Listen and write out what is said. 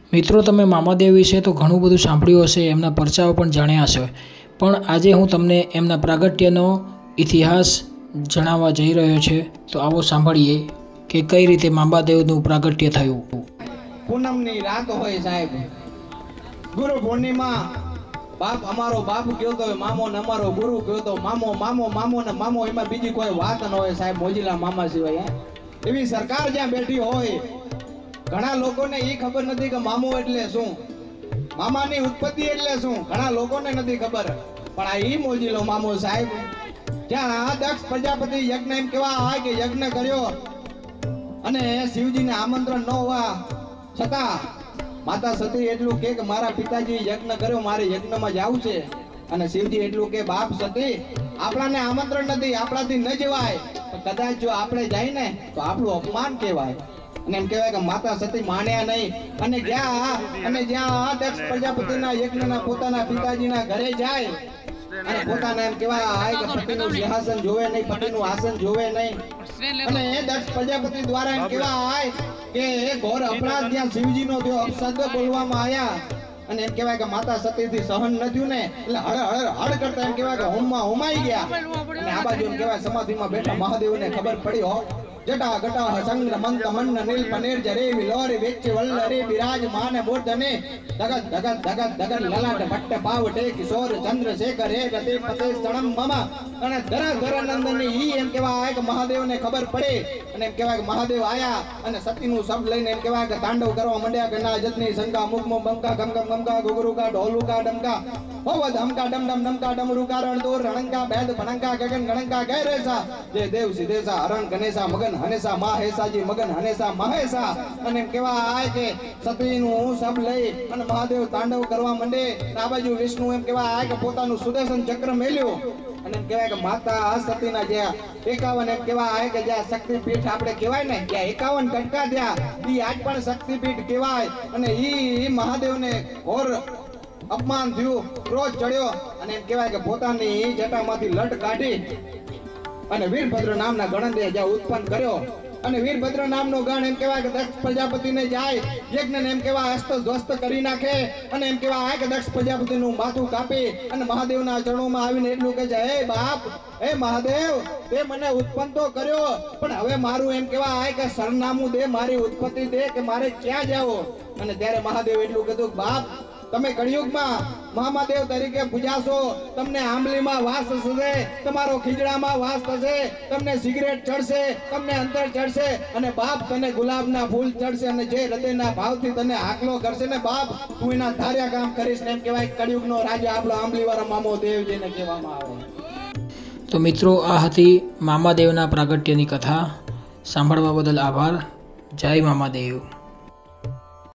મિત્રો, તમે મામાદેવ વિશે તો ઘણું બધું સાંભળ્યું હશે, એમના પરચાઓ પણ જાણ્યા હશે, પણ આજે હું તમને એમના પ્રાગટ્યનો ઇતિહાસ જણાવવા જઈ રહ્યો છે। તો આવો સાંભળીએ કે કઈ રીતે મામાદેવનું પ્રાગટ્ય થયું। પૂનમની રાત હોય સાહેબ, ગુરુ પૂર્ણિમા। બાપ અમારો બાપ કયો તો મામો ને અમારો ગુરુ કયો તો મામો, મામો મામો ને મામો, એમાં બીજી કોઈ વાત ન હોય સાહેબ, મોજીલા મામા સિવાય। એવી સરકાર જ્યાં બેઠી હોય, ઘણા લોકોને એ ખબર નથી કે મામો એટલે શું, મામાની ઉત્પત્તિ એટલે શું, ઘણા લોકોને નથી ખબર। પણ આ ઈ મોજીલો મામો સાહેબ, જ્યાં દક્ષ પ્રજાપતિ યજ્ઞ એમ કેવા કે યજ્ઞ કર્યો અને શિવજીને આમંત્રણ ન હોવા છતાં માતા સતી એટલું કે મારા પિતાજી યજ્ઞ કર્યો, મારે યજ્ઞમાં જવું છે। અને શિવજી એટલું કે બાપ સતી, આપણાને આમંત્રણ નથી, આપણાથી ન જવાય, તો કદાચ જો આપણે જાય ને તો આપણું અપમાન કહેવાય। અને એમ કહેવાય કે માતા સતી માન્યા નહીં અને ગયા, અને જ્યાં દક્ષ પ્રજાપતિના યજ્ઞના પોતાના પિતાજીના ઘરે જાય અને પોતાને એમ કહેવાય કે પતિનું સિંહાસન જોવે નહીં, પતિનું આસન જોવે નહીં, અને દક્ષ પ્રજાપતિ દ્વારા એમ કહેવાય કે ઘોર અપરાધ જ્યાં શિવજીનો થયો, અપશબ્દ બોલવામાં આવ્યા, અને એમ કહેવાય કે માતા સતીથી સહન ન થયું ને, એટલે હળ કરતા એમ કહેવાય કે હોમમાં હોમાઈ ગયા। અને આ બાજુ એમ કહેવાય સમાધિમાં બેઠા મહાદેવને ખબર પડી, હો જટા ગટા સંગ્ર મંત મન્ન નીલ પનેર જરે વિલોરી વેચ્ચે વલ્લરે બિરાજ માન બોધને ધગત ધગત ધગત ધગત લલાટ ભટ્ટ પાવટે કિશોર ચંદ્રશેખર હે ગતે પતે સણમ મમ। અને ધર નંદની ઈ એમ કહેવાય કે મહાદેવને ખબર પડે, અને એમ કહેવાય કે મહાદેવ આયા અને સતીનું શબ્દ લઈને એમ કહેવાય કે તાંડવ કરવા માંડ્યા કે ના જતની શંકા મુખમો બંકા ગમ ગમ ગમકા ગુગરુકા ઢોલુકા ડમકા હોવદ હમકા ડમ ડમ ડમકા ડમરુકા રણદોર રણંકા બેદ ભણંકા ગગન ગણંકા ગૈરેસા જે દેવ સિદ્ધેસા હરણ ગણેશા મગન હનેસા મહેસાજી મગન હનેસા મહેસા। અને એમ કહેવાય કે સતીનું શબ્દ લઈ અને મહાદેવ તાંડવ કરવા માંડે। આ બાજુ વિષ્ણુ એમ કહેવાય કે પોતાનું સુદર્શન ચક્ર મેલ્યું, અને એમ કહેવાય કે માતા સતીના જે 51 એમ કહેવાય કે જ્યાં શક્તિપીઠ આપણે કહેવાય ને, ત્યાં 51 કટકા થયા, ઈ આજ પણ શક્તિપીઠ કહેવાય। અને ઈ મહાદેવને ઘોર અપમાન થયું, ક્રોધ ચડ્યો, અને એમ કહેવાય કે પોતાની જટામાંથી લટ કાઢી અને વીરભદ્ર નામના ગણને જ્યાં ઉત્પન્ન કર્યો, અને વીરભદ્ર નામનો ગણ એમ કહેવાય કે દક્ષ પ્રજાપતિને જાય યજ્ઞને એમ કહેવાય અસ્ત ધ્વસ્ત કરી નાખે, અને એમ કહેવાય કે દક્ષ પ્રજાપતિનું માથું કાપી અને મહાદેવના ચરણોમાં આવીને એટલું કહે છે, હે બાપ, હે મહાદેવ, તે મને ઉત્પન્ન તો કર્યો, પણ હવે મારું એમ કહેવાય કે સરનામું દે, મારી ઉત્પત્તિ દે, કે મારે ક્યાં જાવો। અને ત્યારે મહાદેવ એટલું કીધું, બાપ, તમે કળિયુગમાં મહાદેવ તરીકે પૂજાશો, તમને આંબલીમાં વાસ થશે, તમારો ખીજડામાં વાસ થશે, તમને સિગરેટ ચડશે, તમને અંતર ચડશે, અને બાપ તને ગુલાબના ફૂલ ચડશે, અને જે હૃદયના ભાવથી તને આકલો કરશે ને બાપ, તું એના ધાર્યા કામ કરીશ ને। એમ કહેવાય કળિયુગનો રાજા આપણો આંબલીવાળા મામો દેવજીને કહેવામાં આવે। તો મિત્રો, આ હતી મામાદેવના પ્રાગટ્યની કથા। સાંભળવા બદલ આભાર। જય મામાદેવ।